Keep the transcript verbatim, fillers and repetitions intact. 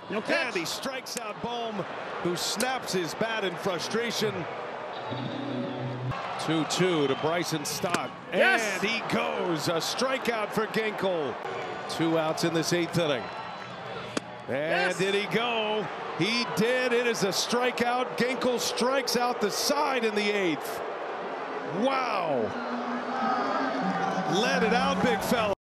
No catch. And he strikes out Bohm, who snaps his bat in frustration. two two to Bryson Stott. Yes. And he goes. A strikeout for Ginkel. Two outs in this eighth inning. And Yes. did he go? He did. It is a strikeout. Ginkel strikes out the side in the eighth. Wow. Let it out, big fella.